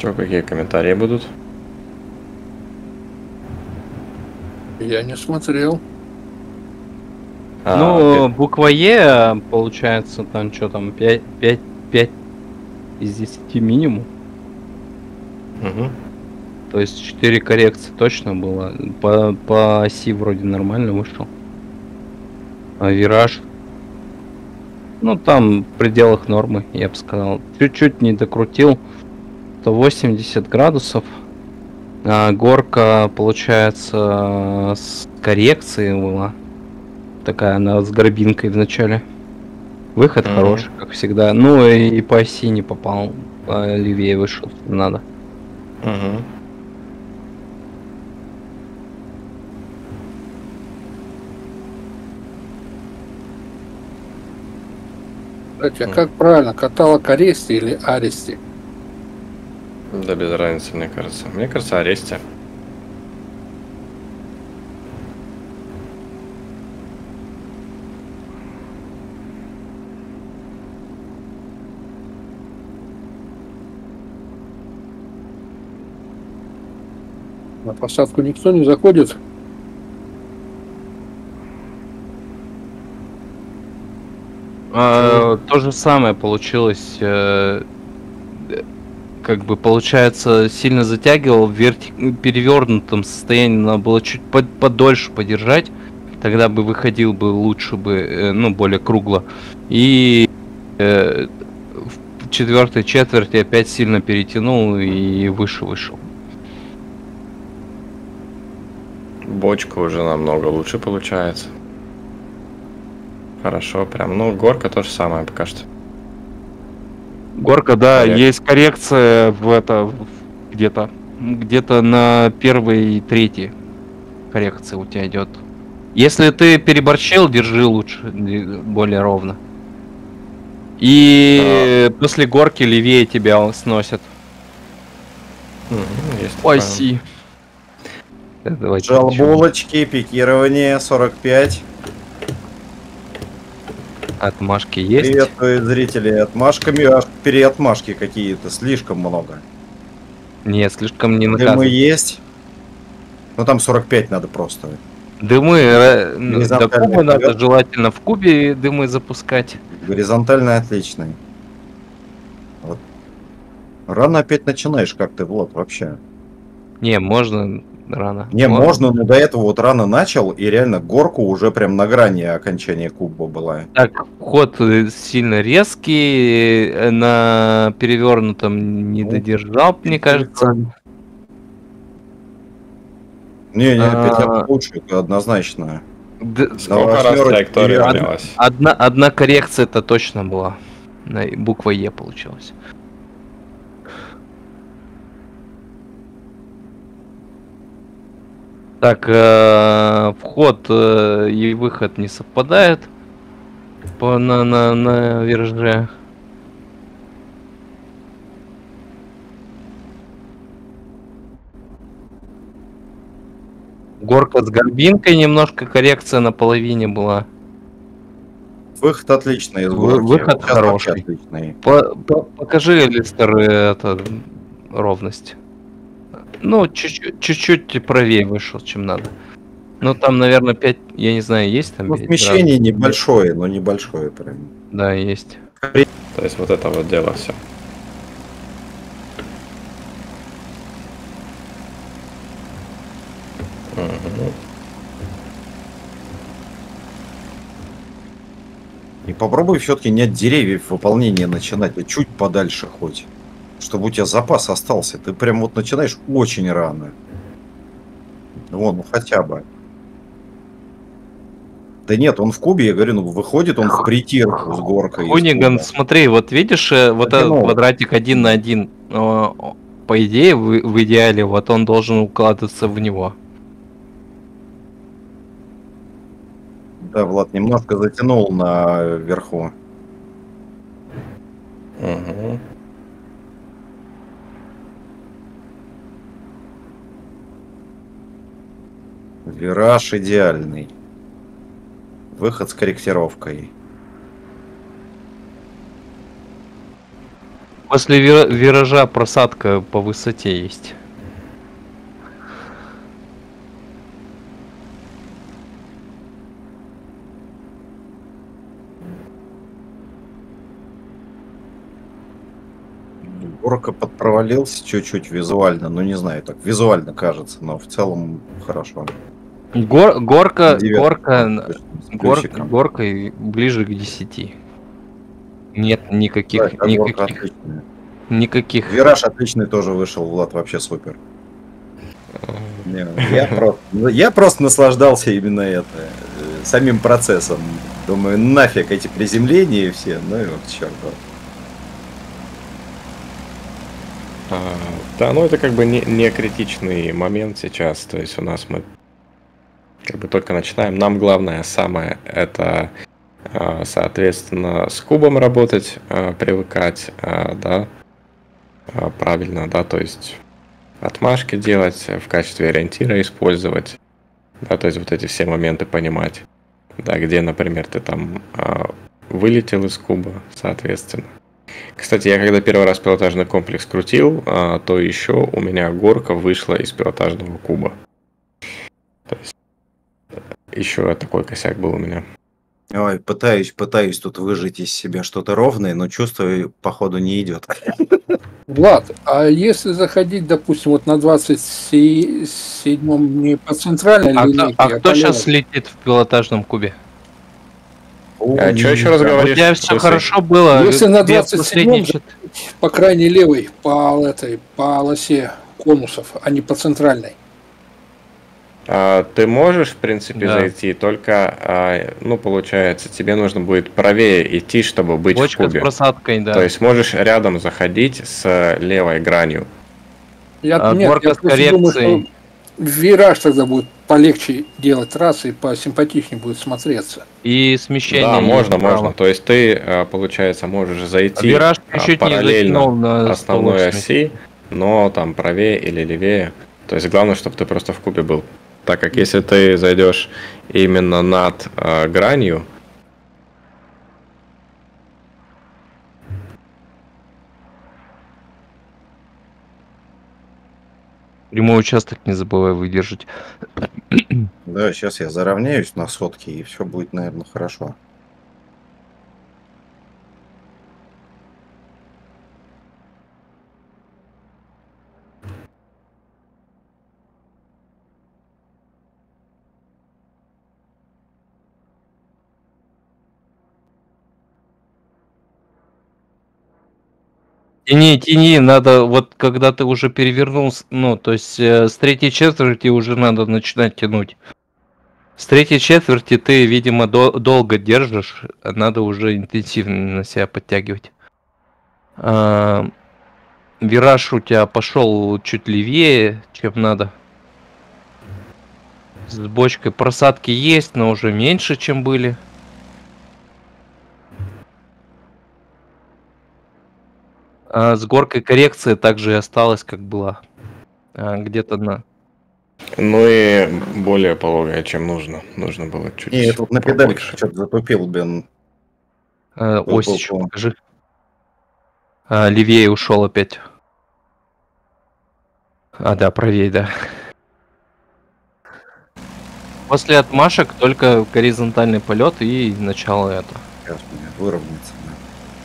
Что, какие комментарии будут? Я не смотрел. Ну, буква Е, получается, там что там, 5 из 10 минимум. Угу. То есть 4 коррекции точно было. По оси вроде нормально вышел. А вираж, ну там в пределах нормы, я бы сказал. Чуть-чуть не докрутил. 180 градусов. А горка, получается, с коррекцией была. Такая она с горбинкой в начале. Выход хороший, как всегда. Ну и по оси не попал. По левее вышел, надо. Угу. Кстати, а как правильно, каталог Арести или Арести? Да без разницы, мне кажется. Мне кажется, Аресте. На посадку никто не заходит? То же самое получилось. Как бы получается, сильно затягивал в перевернутом состоянии, надо было чуть подольше подержать, тогда бы выходил бы лучше бы, ну, более кругло. И в четвертой четверти опять сильно перетянул и выше вышел. Бочка уже намного лучше получается. Хорошо, прям. Ну, горка то же самое пока что. Горка, да, есть коррекция в это где-то на первой и третьей коррекция у тебя идет. Если ты переборщил, держи лучше, более ровно. И после горки левее тебя сносят. Оси. Жалбулочки, пикирование 45. Отмашки есть. Приветствую зрителей. Отмашками, аж переотмашки какие-то, слишком много. Нет, слишком не Дымы наказывают. есть. Ну там 45 надо просто. Дымы, до куба надо желательно в кубе дымы запускать. Горизонтально отличный. Вот. Рано опять начинаешь, как ты, Влад, вообще. Не, можно рано. Не, можно, но до этого вот рано начал, и реально горку уже прям на грани окончания куба была. Так, ход сильно резкий, на перевернутом не додержал, мне кажется. Не, опять лучше, это однозначно. Сколько раз траектория менялась? Одна коррекция это точно была. Буква Е получилась. Так, вход и выход не совпадает на вираже. Горка с горбинкой, немножко коррекция на половине была. Выход отличный из горки. Выход хороший. Отличный. Покажи, Листер, это ровность. Ну, чуть-чуть правее вышел, чем надо. Ну, там, наверное, 5, я не знаю, есть там? Ну, смещение небольшое, но небольшое прям. Да, есть. То есть вот это вот дело все. И попробуй все-таки не от деревьев выполнение начинать, а чуть подальше хоть. Чтобы у тебя запас остался. Ты прям вот начинаешь очень рано. Вон, ну хотя бы. Да нет, он в кубе, я говорю, ну выходит он в притирку с горкой. Хуниган, смотри, вот видишь, вот этот квадратик 1 на 1, по идее, в идеале, вот он должен укладываться в него. Да, Влад немножко затянул наверху. Угу. Вираж идеальный. Выход с корректировкой. После виража просадка по высоте есть. Горка подпровалился чуть-чуть визуально, ну не знаю, так визуально кажется, но в целом хорошо. Горка Девятка, с плюсиком. горкой ближе к 10. Нет Да, никаких, эта горка отличная. никаких. Вираж отличный тоже вышел, Влад, вообще супер. Не, я просто наслаждался именно самим процессом. Думаю, нафиг эти приземления все, ну и вот черт. Да, ну это как бы не критичный момент сейчас. То есть у нас мы как бы только начинаем. Нам главное самое это, соответственно, с кубом работать, привыкать, да, правильно, да, то есть отмашки делать, в качестве ориентира использовать, да, то есть вот эти все моменты понимать, да, где, например, ты там вылетел из куба, соответственно. Кстати, я когда первый раз пилотажный комплекс крутил, то еще у меня горка вышла из пилотажного куба. То есть еще такой косяк был у меня. Ой, пытаюсь тут выжать из себя что-то ровное, но чувствую, походу, не идет. Влад, а если заходить, допустим, вот на 27-м не по центральной линейке, А кто по сейчас левой? летит в пилотажном кубе? А что еще раз У говоришь? тебя все хорошо было. Если на без 27-м последней чет- по крайней левой, по полосе конусов, а не по центральной. Ты можешь, в принципе, Да. зайти, только, ну, получается, тебе нужно будет правее идти, чтобы быть в Бочка с кубе. просадкой, да. То есть можешь рядом заходить с левой гранью. горка Я с просто думаю, коррекцией. что вираж тогда будет полегче делать раз и посимпатичнее будет смотреться. И смещение. Да, можно, вправо. можно. То есть ты, получается, можешь зайти Вираж чуть-чуть не параллельно затянул на основной 180. оси, но там правее или левее. То есть главное, чтобы ты просто в кубе был. Так как если ты зайдешь именно над гранью, Прямой участок не забывай выдержать. Да, сейчас я заровняюсь на сотке, и все будет, наверное, хорошо. Тяни, надо, вот когда ты уже перевернулся, ну, то есть с третьей четверти уже надо начинать тянуть. С третьей четверти ты, видимо, долго держишь, надо уже интенсивно на себя подтягивать. Вираж у тебя пошел чуть левее, чем надо. С бочкой просадки есть, но уже меньше, чем были. С горкой коррекция также и осталась, как была. Где-то на... ну и более пологая, чем нужно. Нужно было чуть И я тут на педальках побольше. что-то затупил, блин. ось еще Пол-пол-пол. покажи. Левее ушел опять. Да, правее, да. После отмашек только горизонтальный полет и начало это. Сейчас мне выровняется. Да.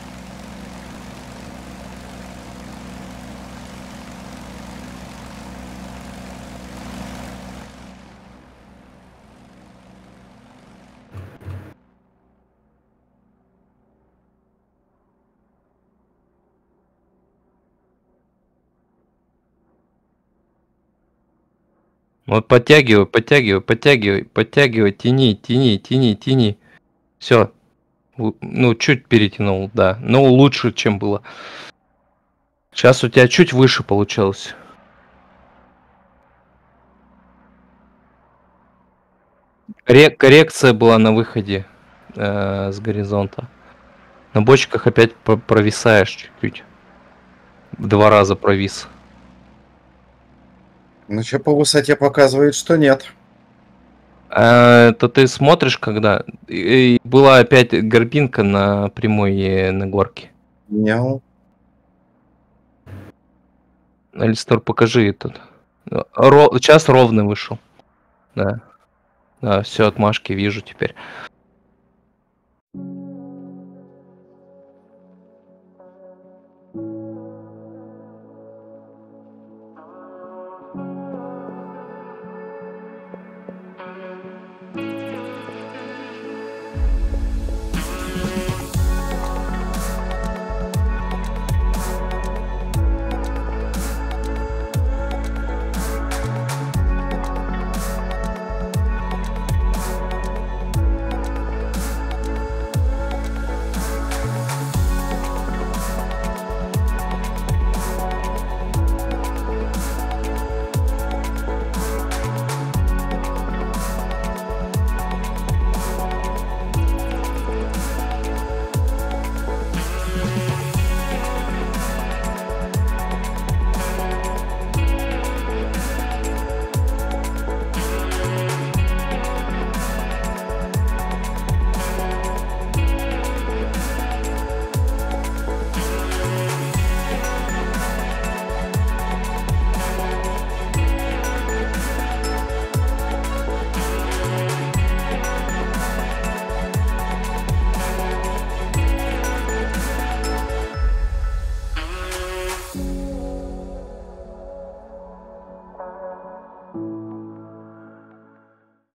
Вот подтягивай, тяни. Все. Ну, чуть перетянул, да. Ну, лучше, чем было. Сейчас у тебя чуть выше получилось. Коррекция была на выходе с горизонта. На бочках опять провисаешь чуть-чуть. В 2 раза провис. Ну что по высоте показывает, что нет. Это ты смотришь, когда... И была опять горбинка на прямой на горке. Мяу. Алистор, покажи этот. Час ровно вышел. Да. Да, все, отмашки вижу теперь.